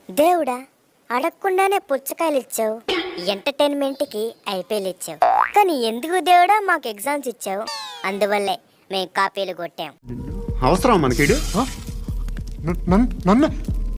దేవుడా, అడగకుండానే పుచ్చకాయలు ఇచ్చావు, ఎంటర్టైన్మెంట్కి ఐపీఎల్ ఇచ్చావు, కానీ ఎందుకు దేవుడా మాకు ఎగ్జామ్స్ ఇచ్చావు? అందువల్లే మేము కాపీలు కొట్టాం. అవసరం మనకి నన్ను